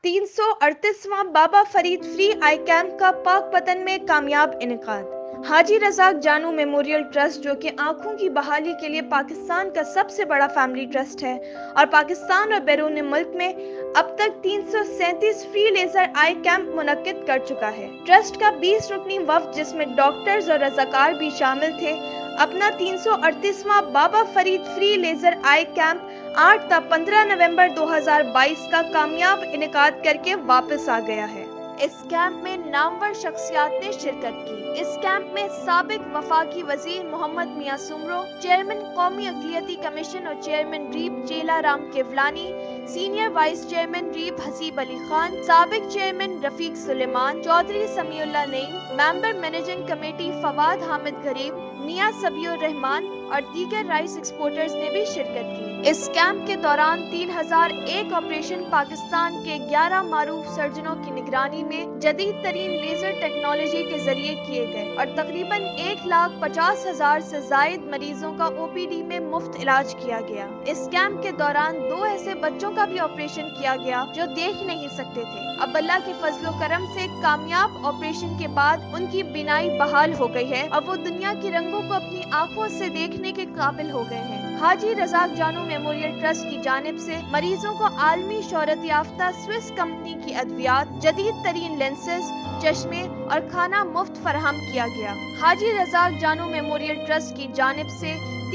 338वां Baba Farid free eye camp का पाकपतन में कामयाब इनेकाद। हाजी रजाक जानू मेमोरियल ट्रस्ट, जो कि आंखों की बहाली के लिए पाकिस्तान का सबसे बड़ा फैमिली ट्रस्ट है और पाकिस्तान और बैरून मुल्क में अब तक 337 फ्री लेजर आई कैंप मुनक्किद कर चुका है। ट्रस्ट का 20 रुकनी वफ्द, जिसमें डॉक्टर्स और रजाकार भी शामिल थे, अपना 338वां Baba Farid free laser eye camp 8 ता 15 नवंबर 2022 का कामयाब इनेकाद करके वापस आ गया है। इस कैंप में नामवर शख्सियात ने शिरकत की। इस कैंप में साबिक वफाकी वजीर मोहम्मद मियां सुमरो, चेयरमैन कौमी अक़लियती कमीशन और चेयरमैन रीब Chela Ram Kewalani, senior vice chairman रीब हसीब अली खान, साबिक chairman Rafiq Suleman, Chaudhry Samiullah Naeem, member managing committee Fawad Hamid Gharib, Mian सबीउर Rahman और दीगर राइस एक्सपोर्टर्स ने भी शिरकत की। इस कैंप के दौरान 3001 ऑपरेशन पाकिस्तान के 11 मारूफ सर्जनों की निगरानी में जदीद तरीन लेजर टेक्नोलॉजी के जरिए किए गए और तकरीबन 1,50,000 से जायद मरीजों का OPD में मुफ्त इलाज किया गया। इस कैंप के दौरान 2 ऐसे बच्चों का भी ऑपरेशन किया गया जो देख नहीं सकते थे। अब अल्लाह के फजलो करम से कामयाब ऑपरेशन के बाद उनकी बिनाई बहाल हो गई है और वो दुनिया के रंगों को अपनी आंखों से देखने के काबिल हो गए हैं। हाजी रजाक जानू मेमोरियल ट्रस्ट की जानिब से मरीजों को आलमी शोहरत याफ्ता स्विस कंपनी की अद्वियात, जदीद तरीन लेंसेज, चश्मे और खाना मुफ्त फराहम किया गया। हाजी रजाक जानू मेमोरियल ट्रस्ट की जानिब से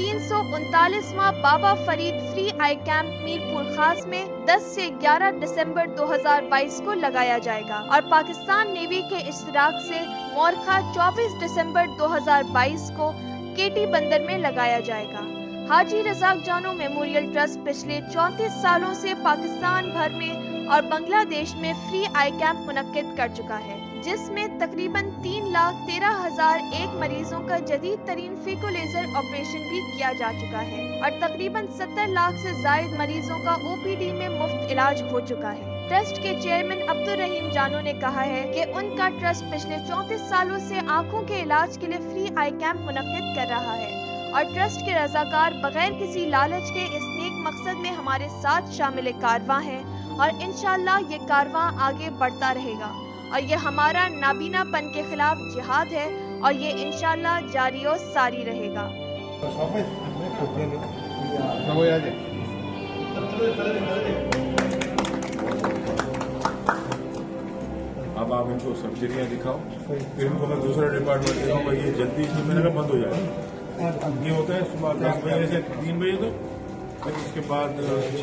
339वां Baba Farid free eye camp Mirpur Khas में 10 से 11 दिसंबर 2022 को लगाया जाएगा और पाकिस्तान नेवी के इश्तिराक से मोरखा 24 दिसंबर 2022 को केटी बंदर में लगाया जाएगा। हाजी रजाक जानू मेमोरियल ट्रस्ट पिछले 34 सालों से पाकिस्तान भर में और बांग्लादेश में फ्री आई कैंप मुनक्किद कर चुका है, जिसमें तकरीबन 3,13,001 मरीजों का जदीद तरीन फीको लेजर ऑपरेशन भी किया जा चुका है और तकरीबन 70 लाख से जायद मरीजों का OPD में मुफ्त इलाज हो चुका है। ट्रस्ट के चेयरमैन अब्दुल रहीम जानू ने कहा है कि उनका ट्रस्ट पिछले 34 सालों से आंखों के इलाज के लिए फ्री आई कैंप मुनक्किद कर रहा है और ट्रस्ट के रजाकार बगैर किसी लालच के इस नेक मकसद में हमारे साथ शामिल कारवां हैं और इंशाअल्लाह ये कारवां आगे बढ़ता रहेगा और ये हमारा नाबीनापन के खिलाफ जिहाद है और ये इंशाअल्लाह जारी और सारी रहेगा। अब आप इनको सर्जरियाँ दिखाओ, फिर इनको मैं दूसरा डिपार्टमेंट दिखाऊंगा। ये जल्दी इसमें मेरा बंद हो जाएगा। ये होता है सुबह 10 बजे से 3 बजे तक, उसके बाद